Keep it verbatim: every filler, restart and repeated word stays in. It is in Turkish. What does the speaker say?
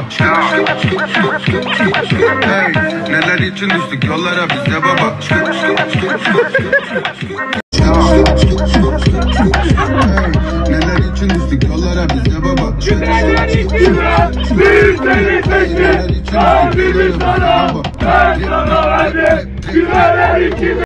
Hey, neler için düştük yollara biz de baba. Hey, neler için düştük yollara biz de baba. Güvenler iktidar, biz seni seçtik. Kalbimiz sana, ben sana verdim. Güvenler iktidar.